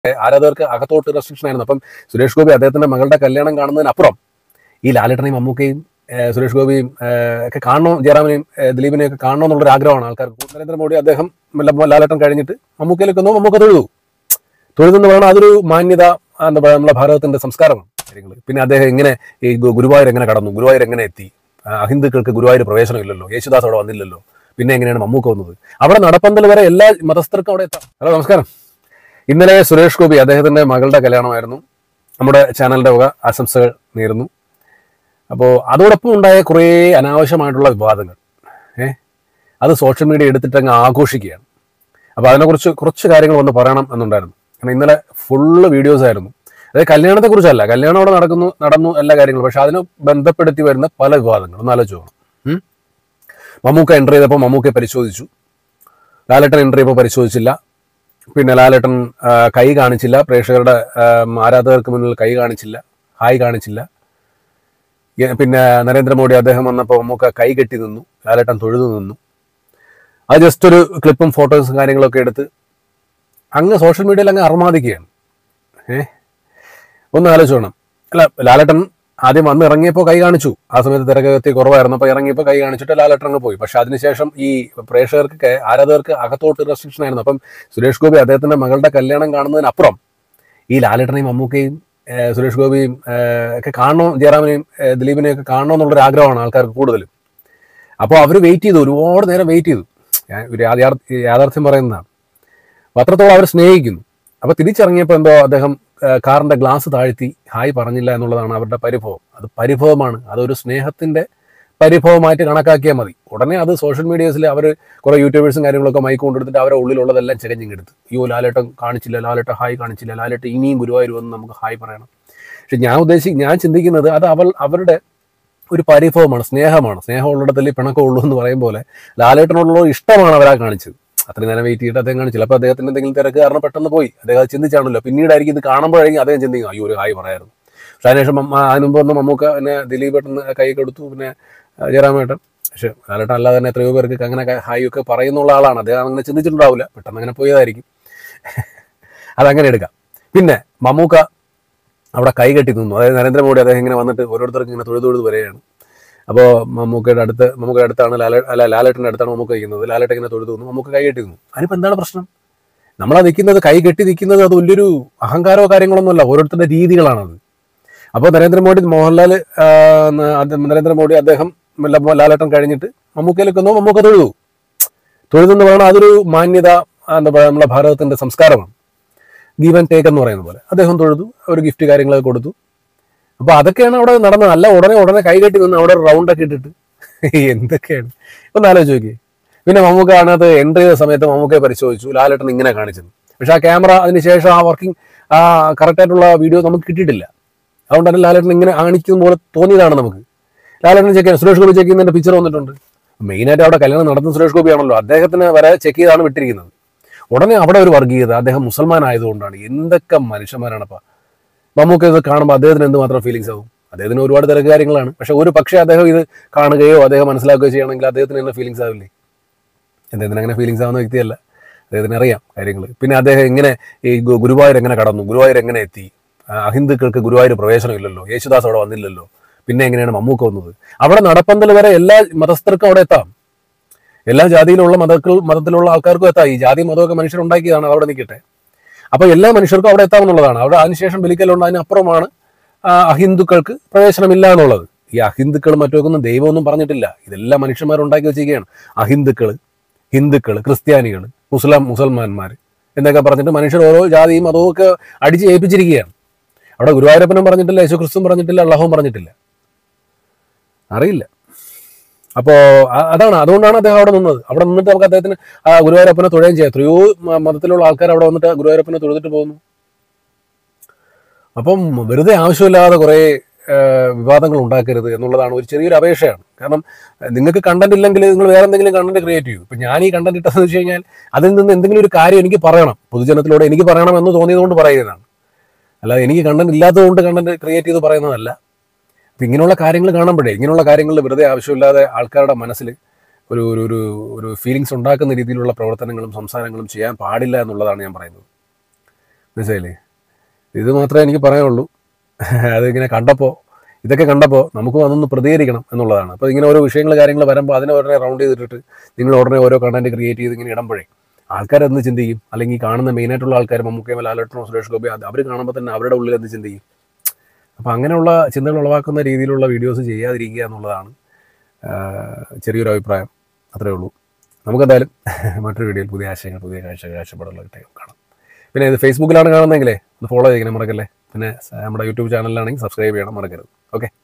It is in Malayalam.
ആരാധകർക്ക് അകത്തോട്ട് റെസ്ട്രിക്ഷൻ ആയിരുന്നു. അപ്പം സുരേഷ് ഗോപി അദ്ദേഹത്തിന്റെ മകളുടെ കല്യാണം കാണുന്നതിനപ്പുറം ഈ ലാലേട്ടനെയും മമ്മൂക്കയും സുരേഷ് ഗോപിയും ഒക്കെ കാണണോ, ജയറാമിനെയും ദിലീപിനെയും ഒക്കെ കാണണോ എന്നുള്ളൊരു ആഗ്രഹമാണ് ആൾക്കാർക്ക്. നരേന്ദ്രമോദി അദ്ദേഹം ലാലേട്ടൻ കഴിഞ്ഞിട്ട് മമ്മൂക്കയിലേക്ക് വന്നു, മമ്മൂക്ക തൊഴുതെന്ന് പറയണം. അതൊരു മാന്യത, എന്താ പറയുക, നമ്മളെ ഭാരതത്തിന്റെ സംസ്കാരമാണ് കാര്യങ്ങൾ. പിന്നെ അദ്ദേഹം എങ്ങനെ ഈ ഗുരുവായൂർ എങ്ങനെ കടന്നു, ഗുരുവായൂർ എങ്ങനെ എത്തി, അഹിന്ദുക്കൾക്ക് ഗുരുവായൂർ പ്രവേശനമില്ലല്ലോ, യേശുദാസ് അവിടെ വന്നില്ലല്ലോ, പിന്നെ എങ്ങനെയാണ് മമ്മൂക്ക വന്നത്, അവിടെ നടപ്പന്തൽ വരെ എല്ലാ മതസ്ഥർക്കും അവിടെ എത്താം. ഹലോ, നമസ്കാരം. ഇന്നലെ സുരേഷ് ഗോപി അദ്ദേഹത്തിന്റെ മകളുടെ കല്യാണമായിരുന്നു. നമ്മുടെ ചാനലിന്റെ വക ആശംസകൾ നേരുന്നു. അപ്പോൾ അതോടൊപ്പം ഉണ്ടായ കുറേ അനാവശ്യമായിട്ടുള്ള വിവാദങ്ങൾ അത് സോഷ്യൽ മീഡിയ എടുത്തിട്ട് അങ്ങ് ആഘോഷിക്കുകയാണ്. അപ്പോൾ അതിനെക്കുറിച്ച് കുറച്ച് കാര്യങ്ങൾ ഒന്ന് പറയണം എന്നുണ്ടായിരുന്നു. കാരണം ഇന്നലെ ഫുള്ള് വീഡിയോസ് ആയിരുന്നു. അതായത് കല്യാണത്തെക്കുറിച്ചല്ല, കല്യാണം അവിടെ നടന്നു എല്ലാ കാര്യങ്ങളും, പക്ഷെ അതിനെ ബന്ധപ്പെടുത്തി വരുന്ന പല വിവാദങ്ങളും ഒന്ന് ആലോചിച്ച് പോകണം. മമ്മൂക്ക എൻട്രി ചെയ്തപ്പോൾ മമ്മൂക്കയെ പരിശോധിച്ചു, ലാലേട്ടൻ എൻട്രി ചെയ്തപ്പോൾ പരിശോധിച്ചില്ല. പിന്നെ ലാലേട്ടൻ കൈ കാണിച്ചില്ല, പ്രേക്ഷകരുടെ ആരാധകർക്ക് മുന്നിൽ കൈ കാണിച്ചില്ല, ഹായ് കാണിച്ചില്ല. പിന്നെ നരേന്ദ്രമോദി അദ്ദേഹം വന്നപ്പോൾ മമ്മൂക്ക കൈ കെട്ടി നിന്നു, ലാലേട്ടൻ തൊഴുതു നിന്നു. അത് ജസ്റ്റ് ഒരു ക്ലിപ്പും ഫോട്ടോസും കാര്യങ്ങളൊക്കെ എടുത്ത് അങ്ങ് സോഷ്യൽ മീഡിയയിൽ അങ്ങ് അർമാദിക്കുകയാണ്. ഒന്ന് ആലോചിച്ച് വേണം. അല്ല, ലാലേട്ടൻ ആദ്യം വന്ന് ഇറങ്ങിയപ്പോൾ കൈ കാണിച്ചു, ആ സമയത്ത് തിരക്കകത്തി കുറവായിരുന്നു, അപ്പോൾ ഇറങ്ങിയപ്പോൾ കൈ കാണിച്ചിട്ട് ലാലേട്ടൻ അങ്ങ് പോയി. പക്ഷെ അതിനുശേഷം ഈ പ്രേക്ഷകർക്ക് ആരാധകർക്ക് അകത്തോട്ട് റെസ്ട്രിക്ഷൻ ആയിരുന്നു. അപ്പം സുരേഷ് ഗോപി അദ്ദേഹത്തിന്റെ മകളുടെ കല്യാണം കാണുന്നതിനപ്പുറം ഈ ലാലേട്ടനെയും മമ്മൂക്കയും സുരേഷ് ഗോപിയും ഒക്കെ കാണണോ, ജയറാമിനെയും ദിലീപിനെയും ഒക്കെ കാണണോ എന്നുള്ളൊരു ആഗ്രഹമാണ് ആൾക്കാർക്ക് കൂടുതലും. അപ്പോൾ അവർ വെയിറ്റ് ചെയ്തു, ഒരുപാട് നേരം വെയിറ്റ് ചെയ്തു. ഞാൻ ഒരു യാഥാർത്ഥ്യം പറയുന്നതാണ്. അത്രത്തോളം അവർ സ്നേഹിക്കുന്നു. അപ്പോൾ തിരിച്ചിറങ്ങിയപ്പോൾ എന്തോ അദ്ദേഹം കാറിന്റെ ഗ്ലാസ് താഴ്ത്തി ഹായ് പറഞ്ഞില്ല എന്നുള്ളതാണ് അവരുടെ പരിഭവം. അത് പരിഭവമാണ്, അതൊരു സ്നേഹത്തിന്റെ പരിഭവമായിട്ട് കണക്കാക്കിയാൽ മതി. ഉടനെ അത് സോഷ്യൽ മീഡിയസിൽ അവർ കുറേ യൂട്യൂബേഴ്സും കാര്യങ്ങളൊക്കെ മൈക്ക് കൊണ്ടെടുത്തിട്ട് അവരെ ഉള്ളിലുള്ളതെല്ലാം ചികഞ്ഞിങ്ങെടുത്ത്, അയ്യോ ലാലേട്ടൻ കാണിച്ചില്ല, ലാലേട്ടൻ ഹായ് കാണിച്ചില്ല, ലാലേട്ടൻ ഇനിയും ഗുരുവായൂർ വന്ന് നമുക്ക് ഹായ് പറയണം. പക്ഷെ ഞാൻ ചിന്തിക്കുന്നത് അത് അവരുടെ ഒരു പരിഭവമാണ്, സ്നേഹമുള്ളിടത്തല്ലേ പിണക്കമുള്ളൂ എന്ന് പറയും പോലെ ലാലേട്ടനുള്ള ഇഷ്ടമാണ് അവരാ കാണിച്ചത്. അത്രയും നേരം വെയിറ്റ് ചെയ്തിട്ട് അദ്ദേഹം കാണിച്ചില്ല. അപ്പോൾ അദ്ദേഹത്തിന് എന്തെങ്കിലും തിരക്ക് കാരണം പെട്ടെന്ന് പോയി. അദ്ദേഹം അത് ചിന്തിച്ചാണല്ലോ. പിന്നീടായിരിക്കും ഇത് കാണുമ്പോഴായിരിക്കും അദ്ദേഹം ചിന്തിക്കും, അയ്യോ ഒരു ഹായ് പറയായിരുന്നു. പക്ഷെ അതിനുശേഷം അതിന് മുമ്പ് വന്ന് മമ്മൂക്ക പിന്നെ ദിലീപ് ഏട്ടന് കൈ കൊടുത്തു, പിന്നെ ജയറാമേട്ടൻ. പക്ഷെ ലാലേട്ടൻ അല്ലാതെ തന്നെ എത്രയോ പേർക്ക് അങ്ങനെ ഹായ് ഒക്കെ പറയുന്നുള്ള ആളാണ്. അദ്ദേഹം അങ്ങനെ ചിന്തിച്ചിട്ടുണ്ടാവില്ല, പെട്ടെന്ന് അങ്ങനെ പോയതായിരിക്കും. അതങ്ങനെ എടുക്കാം. പിന്നെ മമ്മൂക്ക അവിടെ കൈ കെട്ടി നിന്നു. അതായത് നരേന്ദ്രമോദി അദ്ദേഹം ഇങ്ങനെ വന്നിട്ട് ഓരോരുത്തർക്ക് ഇങ്ങനെ തൊഴുതു വരികയാണ്. അപ്പോൾ മമ്മൂക്കയുടെ അടുത്താണ് ലാലേട്ടൻ്റെ അടുത്താണ് മമ്മൂക്ക ഇരിക്കുന്നത്. ലാലേട്ടൻ ഇങ്ങനെ തൊഴുതു നിന്നു, മമ്മൂക്ക കൈ കെട്ടി നിന്നു. അതിനിപ്പോൾ എന്താണ് പ്രശ്നം? നമ്മളാ നിൽക്കുന്നത്, കൈ കെട്ടി നിൽക്കുന്നത് അത് വലിയൊരു അഹങ്കാരമോ കാര്യങ്ങളൊന്നുമല്ല, ഓരോരുത്തരുടെ രീതികളാണത്. അപ്പോൾ നരേന്ദ്രമോദി അദ്ദേഹം ലാലേട്ടൻ കഴിഞ്ഞിട്ട് മമ്മൂക്കയിലേക്ക് വന്നു, മമ്മൂക്ക തൊഴുതെന്ന് പറയണം. അതൊരു മാന്യത, എന്താ പറയുക, നമ്മളെ ഭാരതത്തിന്റെ സംസ്കാരമാണ്. ഗീവ് ആൻഡ് ടേക്ക് എന്ന് പറയുന്ന പോലെ അദ്ദേഹം തൊഴുതു, ഒരു ഗിഫ്റ്റ് കാര്യങ്ങളൊക്കെ കൊടുത്തു. അപ്പോൾ അതൊക്കെയാണ് അവിടെ നടന്നത്. അല്ല ഉടനെ കൈ കെട്ടി നിന്ന് അവിടെ റൗണ്ടൊക്കെ ഇട്ടിട്ട് എന്തൊക്കെയാണ് ഒന്ന് ആലോചിച്ച് നോക്കി. പിന്നെ മമ്മൂക്ക അതിനകത്ത് എൻട്രി ചെയ്ത സമയത്ത് മമ്മൂക്കയെ പരിശോധിച്ചു, ലാലേട്ടൻ ഇങ്ങനെ കാണിച്ചത്. പക്ഷെ ആ ക്യാമറ അതിനുശേഷം ആ വർക്കിംഗ് കറക്റ്റായിട്ടുള്ള വീഡിയോ നമുക്ക് കിട്ടിയിട്ടില്ല. അതുകൊണ്ട് തന്നെ ലാലേട്ടൻ ഇങ്ങനെ കാണിക്കുന്ന പോലെ തോന്നിയതാണ് നമുക്ക്. ലാലേട്ടൻ ചെക്ക് ചെയ്യാൻ സുരേഷ് ഗോപി ചെക്ക് ചെയ്യുന്നതിന്റെ പിക്ചർ വന്നിട്ടുണ്ട്. മെയിനായിട്ട് അവിടെ കല്യാണം നടത്തുന്ന സുരേഷ് ഗോപി ആണല്ലോ, അദ്ദേഹത്തിന് വരെ ചെക്ക് ചെയ്താണ് വിട്ടിരിക്കുന്നത്. ഉടനെ അവിടെ ഒരു വർഗീയത, അദ്ദേഹം മുസൽമാൻ ആയതുകൊണ്ടാണ്. എന്തൊക്കെ മനുഷ്യന്മാരാണപ്പോൾ. മമ്മൂക്ക ഇത് കാണുമ്പോൾ അദ്ദേഹത്തിന് എന്തുമാത്രം ഫീലിങ്സ് ആവും? അദ്ദേഹത്തിന് ഒരുപാട് തിരക്ക് കാര്യങ്ങളാണ്. പക്ഷെ ഒരു പക്ഷേ അദ്ദേഹം ഇത് കാണുകയോ അദ്ദേഹം മനസ്സിലാക്കുകയോ ചെയ്യണമെങ്കിൽ അദ്ദേഹത്തിന് തന്നെ ഫീലിങ്സ് ആവില്ലേ? അദ്ദേഹത്തിന് അങ്ങനെ ഫീലിങ്സ് ആവുന്ന വ്യക്തിയല്ല, അദ്ദേഹത്തിന് അറിയാം കാര്യങ്ങൾ. പിന്നെ അദ്ദേഹം എങ്ങനെ ഈ ഗുരുവായൂർ എങ്ങനെ കടന്നു, ഗുരുവായൂർ എങ്ങനെ എത്തി, അഹിന്ദുക്കൾക്ക് ഗുരുവായൂർ പ്രവേശനമില്ലല്ലോ, യേശുദാസ് അവിടെ വന്നില്ലല്ലോ, പിന്നെ എങ്ങനെയാണ് മമ്മൂക്ക വന്നത്, അവിടെ നടപ്പന്തൽ വരെ എല്ലാ മതസ്ഥർക്കും അവിടെ എത്താം, എല്ലാ ജാതിയിലുള്ള മതത്തിലുള്ള ആൾക്കാർക്കും എത്താം. ഈ ജാതി മതമൊക്കെ മനുഷ്യരുണ്ടാക്കിയതാണ്, അവിടെ നിൽക്കട്ടെ. അപ്പോൾ എല്ലാ മനുഷ്യർക്കും അവിടെ എത്താമെന്നുള്ളതാണ്. അവിടെ അതിനുശേഷം ബലിക്കലുണ്ട്, അതിനപ്പുറമാണ് അഹിന്ദുക്കൾക്ക് പ്രവേശനമില്ല എന്നുള്ളത്. ഈ അഹിന്ദുക്കൾ മറ്റൊന്നും ദൈവമൊന്നും പറഞ്ഞിട്ടില്ല, ഇതെല്ലാം മനുഷ്യന്മാരുണ്ടാക്കി വെച്ചിരിക്കുകയാണ്. ഹിന്ദുക്കൾ, ക്രിസ്ത്യാനികൾ, മുസൽമാന്മാർ എന്നൊക്കെ പറഞ്ഞിട്ട് മനുഷ്യർ ഓരോ ജാതിയും മതവും ഒക്കെ അടിച്ച് ഏൽപ്പിച്ചിരിക്കുകയാണ്. അവിടെ ഗുരുവായൂരപ്പനും പറഞ്ഞിട്ടില്ല, യേശുക്രിസ്തുവും പറഞ്ഞിട്ടില്ല, അള്ളാഹുവും പറഞ്ഞിട്ടില്ല, അറിയില്ല. അപ്പോൾ അതുകൊണ്ടാണ് അദ്ദേഹം അവിടെ നിന്നത്. അവിടെ നിന്നിട്ട് നമുക്ക് അദ്ദേഹത്തിന് ഗുരുവായൂരപ്പനെ തൊഴുകയും ചെയ്യാം. എത്രയോ മതത്തിലുള്ള ആൾക്കാർ അവിടെ വന്നിട്ട് ഗുരുവായൂരപ്പനെ തൊഴുതിട്ട് പോകുന്നു. അപ്പം വെറുതെ ആവശ്യമില്ലാതെ കുറേ വിവാദങ്ങൾ ഉണ്ടാക്കരുത് എന്നുള്ളതാണ് ഒരു ചെറിയൊരു അപേക്ഷയാണ്. കാരണം നിങ്ങൾക്ക് കണ്ടന്റ് ഇല്ലെങ്കിൽ നിങ്ങൾ വേറെ എന്തെങ്കിലും കണ്ടന്റ് ക്രിയേറ്റ് ചെയ്യൂ. ഇപ്പം ഞാൻ ഈ കണ്ടന്റ് ഇട്ടതെന്ന് വെച്ച് കഴിഞ്ഞാൽ അതിൽ നിന്ന് എന്തെങ്കിലും ഒരു കാര്യം എനിക്ക് പറയണം, പൊതുജനത്തിലൂടെ എനിക്ക് പറയണം എന്ന് തോന്നിയതുകൊണ്ട് പറയുന്നതാണ്. അല്ലാതെ എനിക്ക് കണ്ടന്റ് ഇല്ലാത്തതുകൊണ്ട് കണ്ടന്റ് ക്രിയേറ്റ് ചെയ്ത് പറയുന്നതല്ല. അപ്പം ഇങ്ങനെയുള്ള കാര്യങ്ങൾ കാണുമ്പോഴേ, ഇങ്ങനെയുള്ള കാര്യങ്ങളിൽ വെറുതെ ആവശ്യമില്ലാതെ ആൾക്കാരുടെ മനസ്സിൽ ഒരു ഒരു ഒരു ഫീലിങ്സ് ഉണ്ടാക്കുന്ന രീതിയിലുള്ള പ്രവർത്തനങ്ങളും സംസാരങ്ങളും ചെയ്യാൻ പാടില്ല എന്നുള്ളതാണ് ഞാൻ പറയുന്നത്. മനസ്സിലായില്ലേ? ഇത് മാത്രമേ എനിക്ക് പറയാനുള്ളൂ. അതിങ്ങനെ ഇതൊക്കെ കണ്ടപ്പോൾ നമുക്കും അതൊന്ന് പ്രതികരിക്കണം എന്നുള്ളതാണ്. അപ്പോൾ ഇങ്ങനെ ഓരോ വിഷയങ്ങൾ കാര്യങ്ങൾ വരുമ്പോൾ അതിനെ ഉടനെ റൗണ്ട് ചെയ്തിട്ടിട്ട് നിങ്ങൾ ഉടനെ ഓരോ കണ്ടന്റ് ക്രിയേറ്റ് ചെയ്ത് ഇങ്ങനെ ഇടുമ്പോഴേ ആൾക്കാരെന്ത് ചിന്തിക്കും? അല്ലെങ്കിൽ കാണുന്ന മെയിനായിട്ടുള്ള ആൾക്കാർ മമ്മൂക്കയോ ലാലേട്ടനോ സുരേഷ് ഗോപി അവർ കാണുമ്പോൾ തന്നെ അവരുടെ ഉള്ളിൽ എന്ത് ചിന്തിക്കും? അപ്പോൾ അങ്ങനെയുള്ള ചിന്തകൾ ഉളവാക്കുന്ന രീതിയിലുള്ള വീഡിയോസ് ചെയ്യാതിരിക്കുക എന്നുള്ളതാണ് ചെറിയൊരു അഭിപ്രായം. അത്രയേ ഉള്ളൂ. നമുക്കെന്തായാലും മറ്റൊരു വീഡിയോയിൽ പുതിയ ആശയങ്ങൾ, പുതിയ കാഴ്ചപ്പാടുള്ള കാണാം. പിന്നെ ഇത് ഫേസ്ബുക്കിലാണ് കാണുന്നതെങ്കിലേ ഒന്ന് ഫോളോ ചെയ്യണം മറക്കല്ലേ. പിന്നെ നമ്മുടെ യൂട്യൂബ് ചാനലിലാണെങ്കിൽ സബ്സ്ക്രൈബ് ചെയ്യണം മറക്കരുത്. ഓക്കെ.